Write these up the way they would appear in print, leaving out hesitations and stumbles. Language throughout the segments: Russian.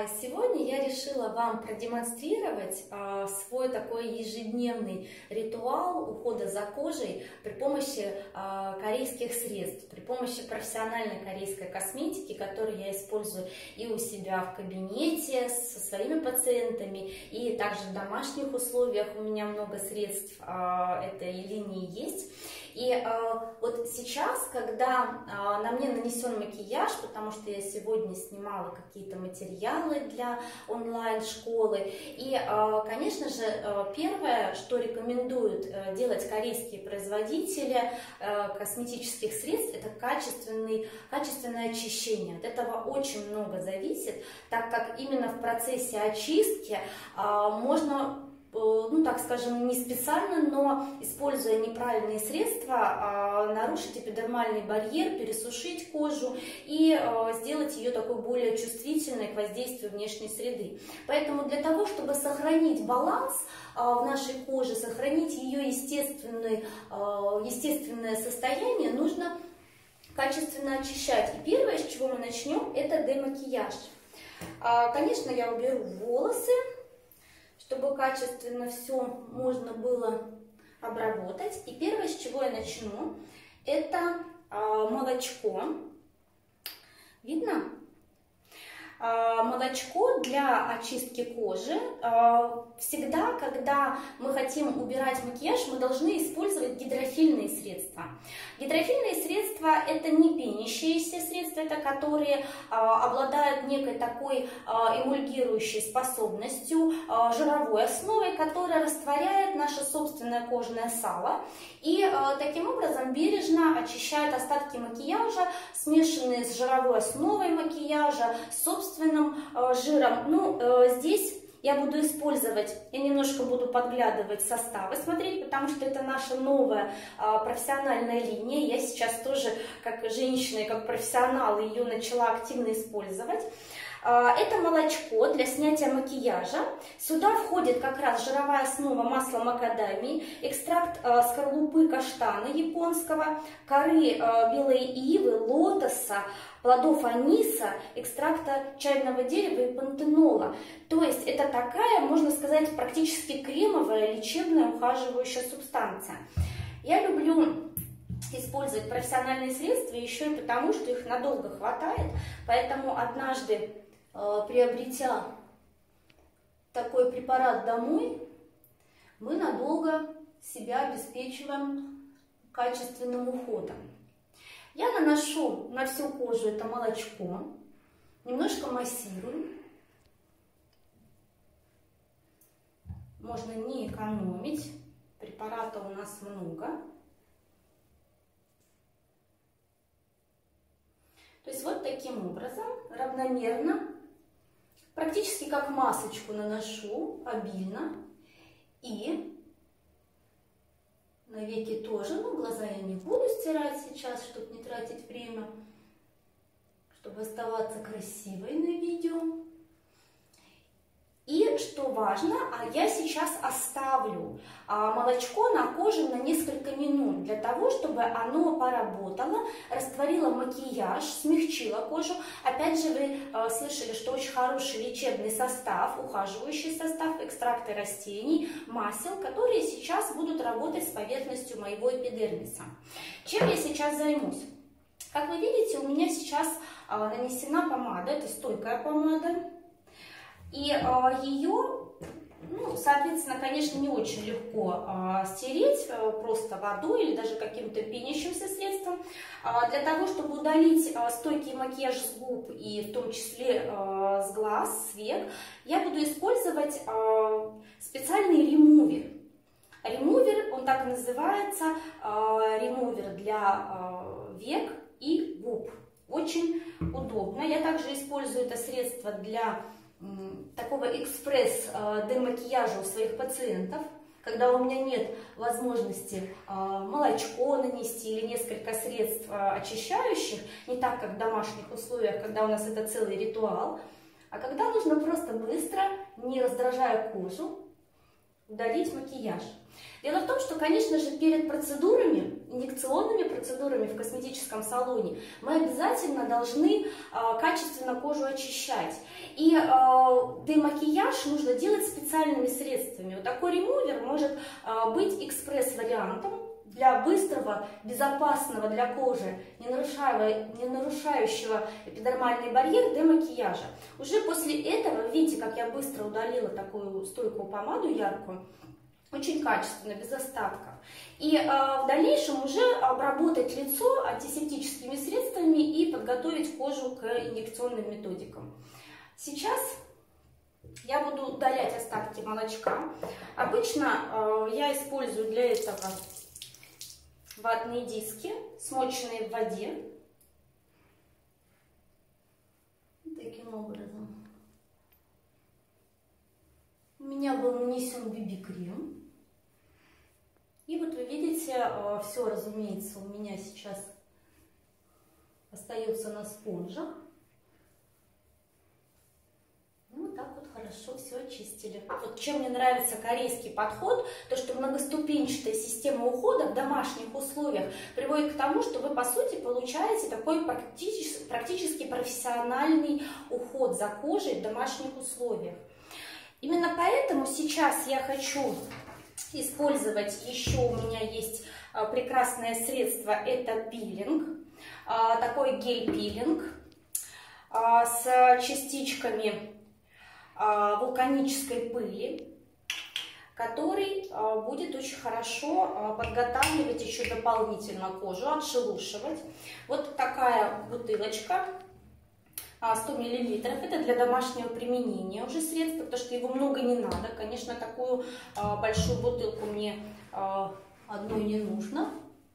Сегодня я решила вам продемонстрировать свой такой ежедневный ритуал ухода за кожей при помощи корейских средств, при помощи профессиональной корейской косметики, которую я использую и у себя в кабинете со своими пациентами, и также в домашних условиях у меня много средств этой линии есть. И вот сейчас, когда на мне нанесен макияж, потому что я сегодня снимала какие-то материалы для онлайн-школы, и, конечно же, первое, что рекомендуют делать корейские производители косметических средств, это качественное очищение. От этого очень много зависит, так как именно в процессе очистки можно, ну так скажем, не специально, но используя неправильные средства, нарушить эпидермальный барьер, пересушить кожу и сделать ее такой более чувствительной к воздействию внешней среды. Поэтому для того, чтобы сохранить баланс в нашей коже, сохранить ее естественное состояние, нужно качественно очищать. И первое, с чего мы начнем, это демакияж. Конечно, я уберу волосы, чтобы качественно все можно было обработать. И первое, с чего я начну, это молочко. Видно? Молочко для очистки кожи. Всегда, когда мы хотим убирать макияж, мы должны использовать гидрофильные средства. Гидрофильные средства – это не пенящиеся средства, это которые обладают некой такой эмульгирующей способностью, жировой основой, которая растворяет наше собственное кожное сало и таким образом бережно очищает остатки макияжа, смешанные с жировой основой макияжа, с собственным жиром. Здесь я буду использовать, я немножко буду подглядывать составы, смотреть, потому что это наша новая профессиональная линия. Я сейчас тоже, как женщина и как профессионал, ее начала активно использовать. Это молочко для снятия макияжа. Сюда входит как раз жировая основа масла макадамии, экстракт скорлупы каштана японского, коры белой ивы, лотоса, плодов аниса, экстракта чайного дерева и пантенола. То есть это такая, можно сказать, практически кремовая, лечебная, ухаживающая субстанция. Я люблю использовать профессиональные средства еще и потому, что их надолго хватает. Поэтому однажды, приобретя такой препарат домой, мы надолго себя обеспечиваем качественным уходом. Я наношу на всю кожу это молочко, немножко массирую. Можно не экономить, препарата у нас много. То есть вот таким образом, равномерно, практически как масочку наношу, обильно. И на веки тоже, но глаза я не буду стирать сейчас, чтобы не тратить время, чтобы оставаться красивой на видео. И что важно, я сейчас оставлю молочко на коже на несколько минут, для того, чтобы оно поработало, растворило макияж, смягчило кожу. Опять же, вы слышали, что очень хороший лечебный состав, ухаживающий состав, экстракты растений, масел, которые сейчас будут работать с поверхностью моего эпидермиса. Чем я сейчас займусь? Как вы видите, у меня сейчас нанесена помада, это стойкая помада. И ее, соответственно, конечно, не очень легко стереть просто водой или даже каким-то пенящимся средством. Для того, чтобы удалить стойкий макияж с губ и в том числе с глаз, с век, я буду использовать специальный ремувер. Ремувер, он так и называется, ремувер для век и губ. Очень удобно. Я также использую это средство для такого экспресс-демакияжа у своих пациентов, когда у меня нет возможности молочко нанести или несколько средств очищающих, не так, как в домашних условиях, когда у нас это целый ритуал, а когда нужно просто быстро, не раздражая кожу, удалить макияж. Дело в том, что, конечно же, перед процедурами, инъекционными процедурами в косметическом салоне мы обязательно должны качественно кожу очищать. И демакияж нужно делать специальными средствами. Вот такой ремувер может быть экспресс-вариантом для быстрого, безопасного для кожи, не нарушающего эпидермальный барьер демакияжа. Уже после этого, видите, как я быстро удалила такую стойкую помаду яркую, очень качественно, без остатков. И в дальнейшем уже обработать лицо антисептическими средствами и подготовить кожу к инъекционным методикам. Сейчас я буду удалять остатки молочка. Обычно я использую для этого ватные диски, смоченные в воде. Таким образом. У меня был нанесен BB-крем. И вот вы видите, все, разумеется, у меня сейчас остается на спонжах. Ну, вот так вот хорошо все очистили. Вот чем мне нравится корейский подход, то что многоступенчатая система ухода в домашних условиях приводит к тому, что вы, по сути, получаете такой практически профессиональный уход за кожей в домашних условиях. Именно поэтому сейчас я хочу использовать, еще у меня есть прекрасное средство, это пилинг, такой гель-пилинг с частичками вулканической пыли, который будет очень хорошо подготавливать еще дополнительно кожу, отшелушивать. Вот такая бутылочка. 100 мл, это для домашнего применения уже средство, потому что его много не надо. Конечно, такую большую бутылку мне одной не нужно.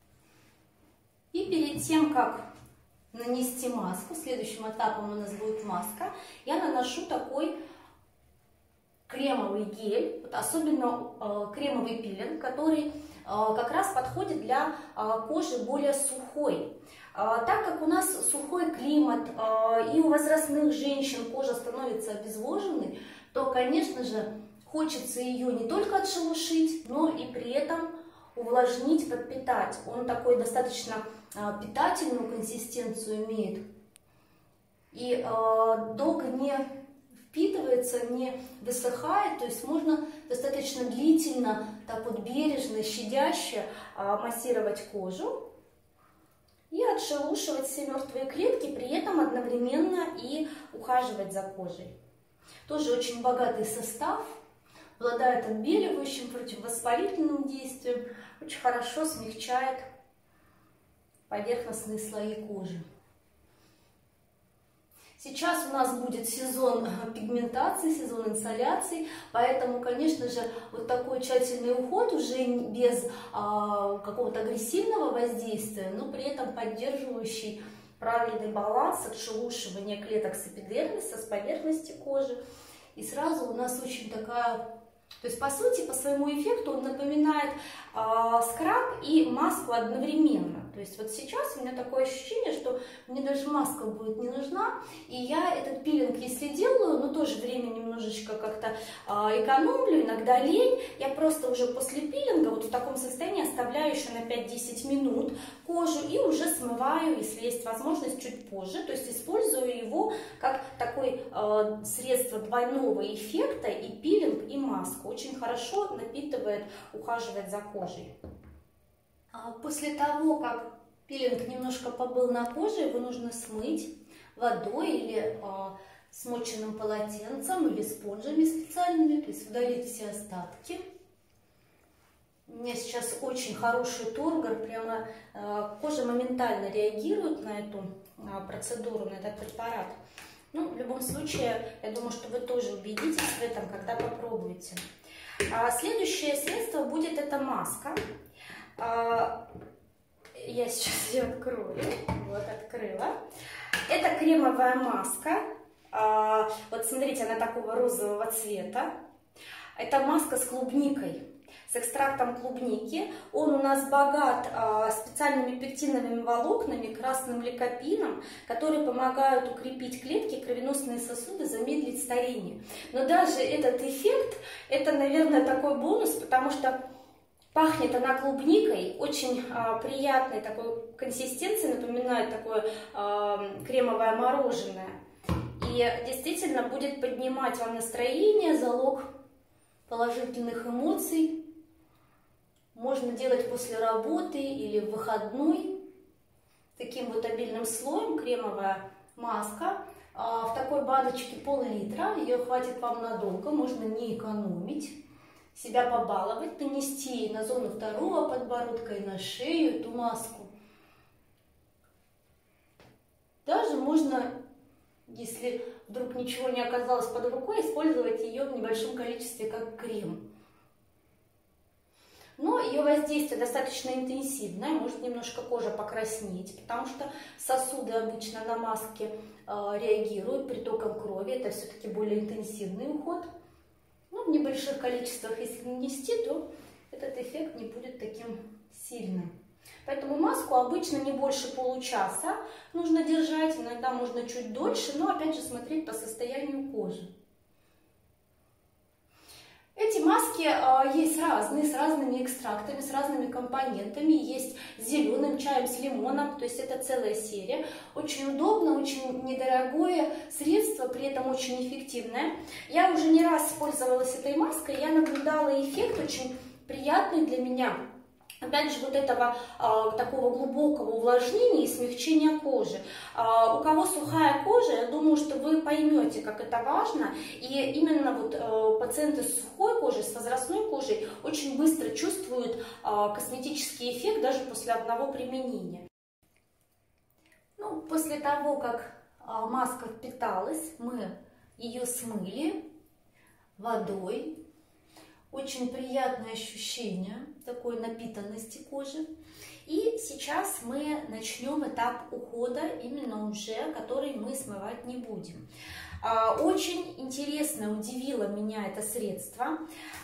И перед тем, как нанести маску, следующим этапом у нас будет маска, я наношу такой кремовый гель, вот особенно кремовый пилинг, который как раз подходит для кожи более сухой. Так как у нас сухой климат и у возрастных женщин кожа становится обезвоженной, то, конечно же, хочется ее не только отшелушить, но и при этом увлажнить, подпитать. Он такой достаточно питательную консистенцию имеет и долго не впитывается, не высыхает, то есть можно достаточно длительно, так вот бережно, щадяще массировать кожу и отшелушивать все мертвые клетки, при этом одновременно и ухаживать за кожей. Тоже очень богатый состав, обладает отбеливающим, противовоспалительным действием, очень хорошо смягчает поверхностные слои кожи. Сейчас у нас будет сезон пигментации, сезон инсоляции, поэтому, конечно же, вот такой тщательный уход уже без какого-то агрессивного воздействия, но при этом поддерживающий правильный баланс отшелушивания клеток с эпидермиса, с поверхности кожи. И сразу у нас очень такая... То есть, по сути, по своему эффекту он напоминает скраб и маску одновременно. То есть, вот сейчас у меня такое ощущение, что мне даже маска будет не нужна. И я этот пилинг, если делаю, но тоже время немножечко как-то экономлю, иногда лень. Я просто уже после пилинга вот в таком состоянии оставляю еще на 5-10 минут кожу и уже смываю, если есть возможность, чуть позже. То есть, использую его как такое средство двойного эффекта, и пилинг, и маску. Очень хорошо напитывает, ухаживает за кожей. После того, как пилинг немножко побыл на коже, его нужно смыть водой или смоченным полотенцем, или спонжами специальными, то есть удалить все остатки. У меня сейчас очень хороший тургор, прямо кожа моментально реагирует на эту процедуру, на этот препарат. Ну, в любом случае, я думаю, что вы тоже убедитесь в этом, когда попробуете. Следующее средство будет эта маска. Я сейчас ее открою. Вот, открыла. Это кремовая маска. Вот смотрите, она такого розового цвета. Это маска с клубникой. с экстрактом клубники. Он у нас богат специальными пектиновыми волокнами, красным ликопином, которые помогают укрепить клетки, кровеносные сосуды, замедлить старение. Но даже этот эффект, это, наверное, такой бонус, потому что пахнет она клубникой, очень приятной такой консистенции, напоминает такое кремовое мороженое. И действительно будет поднимать вам настроение, залог положительных эмоций. Можно делать после работы или в выходной. Таким вот обильным слоем кремовая маска. В такой баночке пол-литра. Ее хватит вам надолго, можно не экономить. Себя побаловать, нанести на зону второго подбородка и на шею эту маску. Даже можно, если вдруг ничего не оказалось под рукой, использовать ее в небольшом количестве как крем. Но ее воздействие достаточно интенсивное, может немножко кожа покраснеть, потому что сосуды обычно на маске реагируют притоком крови, это все-таки более интенсивный уход. Но в небольших количествах, если нанести, то этот эффект не будет таким сильным. Поэтому маску обычно не больше получаса нужно держать, иногда можно чуть дольше, но опять же смотреть по состоянию кожи. Эти маски есть разные, с разными экстрактами, с разными компонентами. Есть с зеленым чаем, с лимоном, то есть это целая серия. Очень удобно, очень недорогое средство, при этом очень эффективное. Я уже не раз пользовалась этой маской, я наблюдала эффект очень приятный для меня. Опять же, вот этого такого глубокого увлажнения и смягчения кожи. У кого сухая кожа, я думаю, что вы поймете, как это важно. И именно вот пациенты с сухой кожей, с возрастной кожей очень быстро чувствуют косметический эффект даже после одного применения. Ну, после того, как маска впиталась, мы ее смыли водой. Очень приятное ощущение такой напитанности кожи. И сейчас мы начнем этап ухода, именно уже, который мы смывать не будем. Очень интересно удивило меня это средство.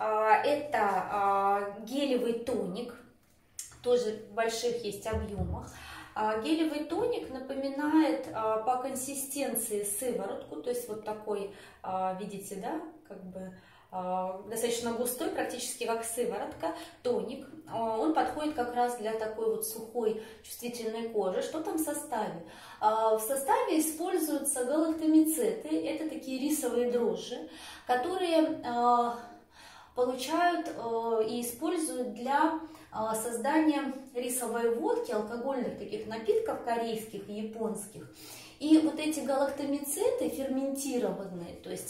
Это гелевый тоник, тоже в больших есть объемах. Гелевый тоник напоминает по консистенции сыворотку, то есть вот такой, видите, да, как бы достаточно густой, практически как сыворотка, тоник. Он подходит как раз для такой вот сухой, чувствительной кожи. Что там в составе? В составе используются галактомицеты, это такие рисовые дрожжи, которые получают и используют для создания рисовой водки, алкогольных таких напитков корейских и японских. И вот эти галактомицеты ферментированные, то есть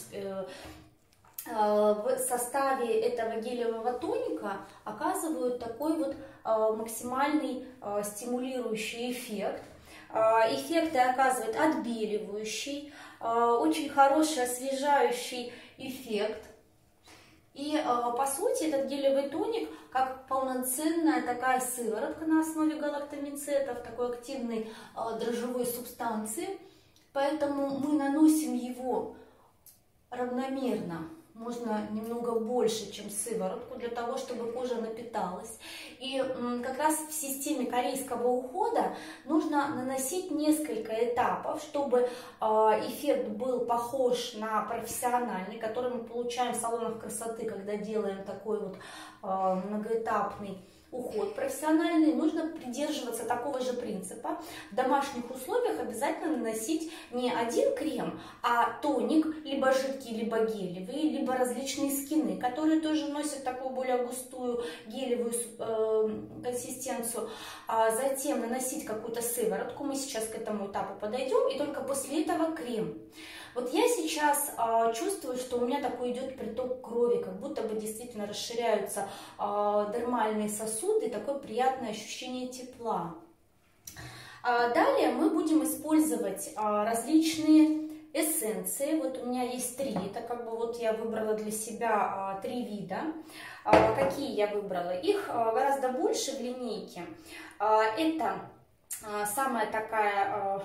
в составе этого гелевого тоника оказывают такой вот максимальный стимулирующий эффект. Эффекты оказывает отбеливающий, очень хороший освежающий эффект. И по сути этот гелевый тоник как полноценная такая сыворотка на основе галактомицетов, такой активной дрожжевой субстанции. Поэтому мы наносим его равномерно. Можно немного больше, чем сыворотку, для того, чтобы кожа напиталась. И как раз в системе корейского ухода нужно наносить несколько этапов, чтобы эффект был похож на профессиональный, который мы получаем в салонах красоты, когда делаем такой вот многоэтапный уход профессиональный. Нужно придерживаться такого же принципа. В домашних условиях обязательно наносить не один крем, а тоник, либо жидкий, либо гелевый, либо различные скины, которые тоже носят такую более густую гелевую консистенцию. Затем наносить какую-то сыворотку. Мы сейчас к этому этапу подойдем. И только после этого крем. Вот я сейчас чувствую, что у меня такой идет приток крови, как будто бы действительно расширяются дермальные сосуды, такое приятное ощущение тепла. Далее мы будем использовать различные эссенции. Вот у меня есть 3, это как бы вот я выбрала для себя 3 вида. Какие я выбрала? Их гораздо больше в линейке. Это самая такая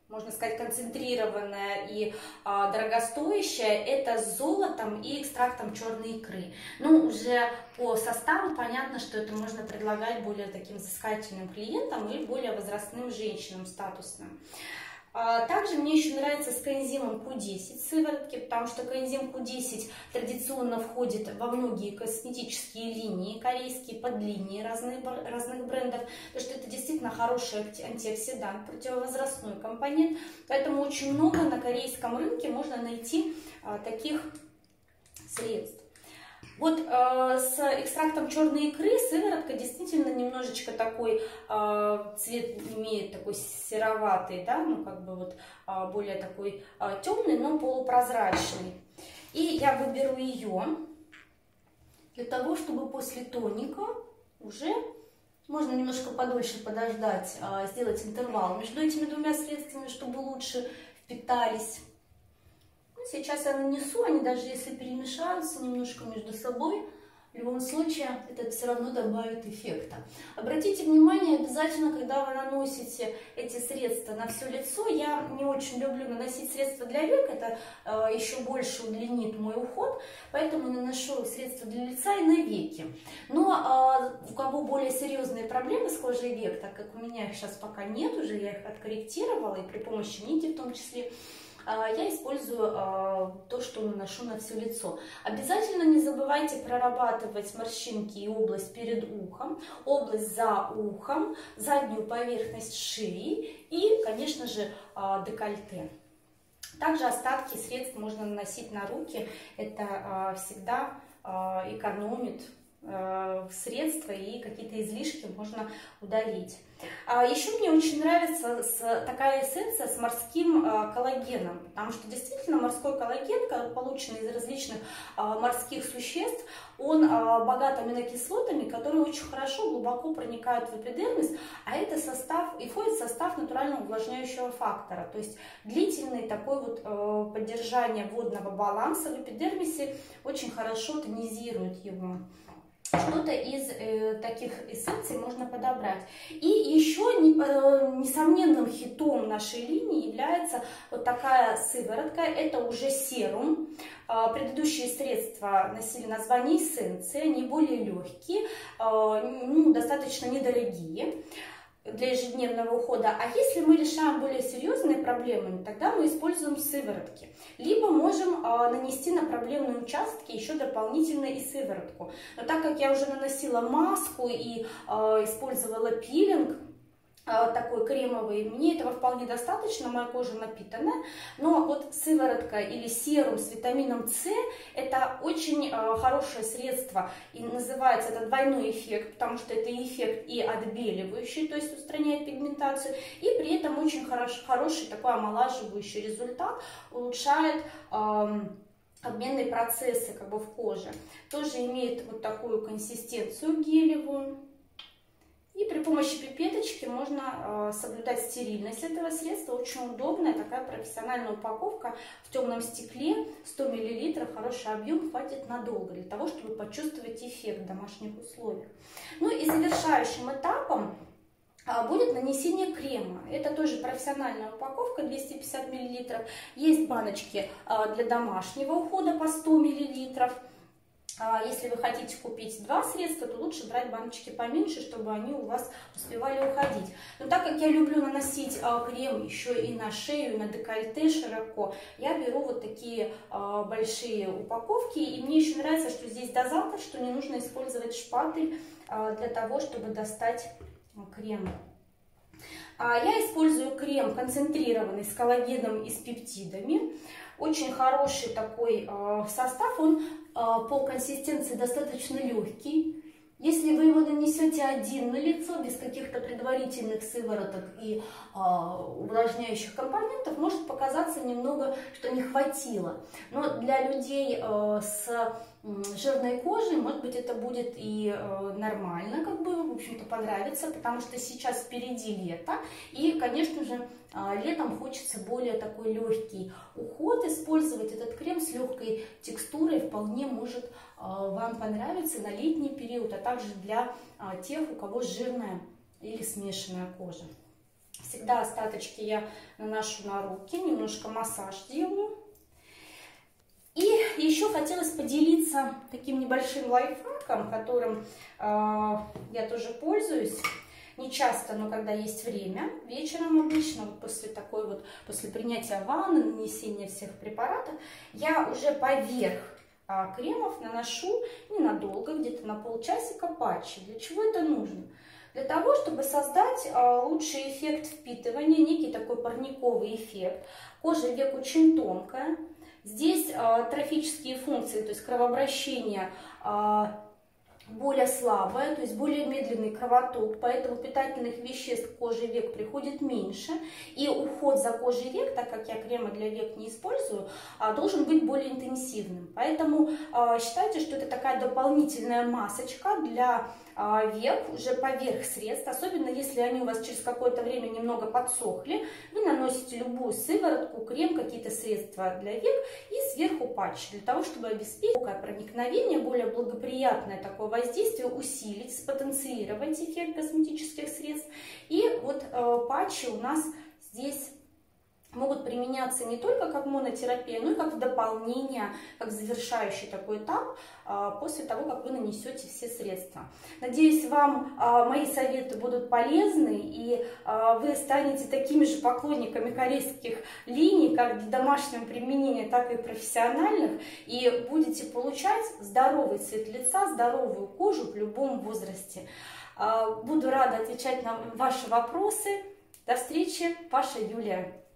можно сказать, концентрированная и дорогостоящая, это с золотом и экстрактом черной икры. Ну, уже по составу понятно, что это можно предлагать более таким взыскательным клиентам и более возрастным женщинам статусным. Также мне еще нравится с коэнзимом Q10 сыворотки, потому что коэнзим Q10 традиционно входит во многие косметические линии, корейские подлинии разных брендов, потому что это действительно хороший антиоксидант, противовозрастной компонент, поэтому очень много на корейском рынке можно найти таких средств. Вот с экстрактом черной икры сыворотка действительно немножечко такой цвет имеет, такой сероватый, да, ну как бы вот более такой темный, но полупрозрачный. И я выберу ее для того, чтобы после тоника уже можно немножко подольше подождать, сделать интервал между этими двумя средствами, чтобы лучше впитались. Сейчас я нанесу, они даже если перемешаются немножко между собой, в любом случае это все равно добавит эффекта. Обратите внимание обязательно, когда вы наносите эти средства на все лицо. Я не очень люблю наносить средства для век, это еще больше удлинит мой уход, поэтому наношу средства для лица и на веки. Но у кого более серьезные проблемы с кожей век, так как у меня их сейчас пока нет, уже я их откорректировала и при помощи нити в том числе, я использую то, что наношу на все лицо. Обязательно не забывайте прорабатывать морщинки и область перед ухом, область за ухом, заднюю поверхность шеи и, конечно же, декольте. Также остатки средств можно наносить на руки. Это всегда экономит средства и какие-то излишки можно удалить. Еще мне очень нравится такая эссенция с морским коллагеном, потому что действительно морской коллаген, полученный из различных морских существ, он богат аминокислотами, которые очень хорошо глубоко проникают в эпидермис, а это состав и входит в состав натурального увлажняющего фактора, то есть длительный такой вот поддержание водного баланса в эпидермисе очень хорошо тонизирует его. Что-то из таких эссенций можно подобрать. И еще несомненным хитом нашей линии является вот такая сыворотка. Это уже серум. Предыдущие средства носили название эссенции, они более легкие, достаточно недорогие для ежедневного ухода. А если мы решаем более серьезные проблемы, тогда мы используем сыворотки. Либо можем нанести на проблемные участки еще дополнительно и сыворотку. Но так как я уже наносила маску и использовала пилинг, такой кремовый, мне этого вполне достаточно, моя кожа напитанная, но вот сыворотка или серум с витамином С это очень хорошее средство, и называется это двойной эффект, потому что это эффект и отбеливающий, то есть устраняет пигментацию, и при этом очень хороший такой омолаживающий результат, улучшает обменные процессы как бы в коже, тоже имеет вот такую консистенцию гелевую. И при помощи пипеточки можно соблюдать стерильность этого средства. Очень удобная такая профессиональная упаковка в темном стекле. 100 мл, хороший объем, хватит надолго для того, чтобы почувствовать эффект в домашних условиях. Ну и завершающим этапом будет нанесение крема. Это тоже профессиональная упаковка, 250 мл. Есть баночки для домашнего ухода по 100 мл. Если вы хотите купить два средства, то лучше брать баночки поменьше, чтобы они у вас успевали уходить. Но так как я люблю наносить крем еще и на шею, и на декольте широко, я беру вот такие большие упаковки. И мне еще нравится, что здесь дозатор, что не нужно использовать шпатель для того, чтобы достать крем. Я использую крем концентрированный с коллагеном и с пептидами. Очень хороший такой состав, он по консистенции достаточно легкий. Если вы его нанесете один на лицо, без каких-то предварительных сывороток и увлажняющих компонентов, может показаться немного, что не хватило. Но для людей с жирной кожей, может быть, это будет и нормально, как бы, в общем-то, понравится, потому что сейчас впереди лето, и, конечно же, летом хочется более такой легкий уход. Использовать этот крем с легкой текстурой вполне может вам понравиться на летний период, а также для тех, у кого жирная или смешанная кожа. Всегда остаточки я наношу на руки, немножко массаж делаю. И еще хотелось поделиться таким небольшим лайфхаком, которым я тоже пользуюсь. Не часто, но когда есть время, вечером обычно, вот после принятия ванны, нанесения всех препаратов, я уже поверх кремов наношу ненадолго, где-то на полчасика патчи. Для чего это нужно? Для того, чтобы создать лучший эффект впитывания, некий такой парниковый эффект. Кожа век очень тонкая. Здесь трофические функции, то есть кровообращение более слабое, то есть более медленный кровоток, поэтому питательных веществ кожи век приходит меньше. И уход за кожей век, так как я кремы для век не использую, должен быть более интенсивным. Поэтому считайте, что это такая дополнительная масочка для век уже поверх средств, особенно если они у вас через какое-то время немного подсохли. Вы наносите любую сыворотку, крем, какие-то средства для век и сверху патч, для того, чтобы обеспечить проникновение, более благоприятное такое воздействие, усилить, спотенцировать эффект косметических средств. И вот патчи у нас здесь могут применяться не только как монотерапия, но и как в дополнение, как завершающий такой этап после того, как вы нанесете все средства. Надеюсь, вам мои советы будут полезны, и вы станете такими же поклонниками корейских линий, как для домашнего применения, так и профессиональных, и будете получать здоровый цвет лица, здоровую кожу в любом возрасте. Буду рада отвечать на ваши вопросы. До встречи, ваша Юлия.